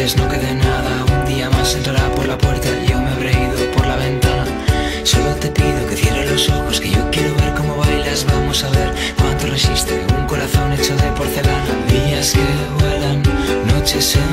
antes no quede nada. Un día más entrará por la puerta, yo me habré ido por la ventana. Solo te pido que cierres los ojos, que yo quiero ver cómo bailas. Vamos a ver cuánto resiste un corazón hecho de porcelana. Días que vuelan, noches en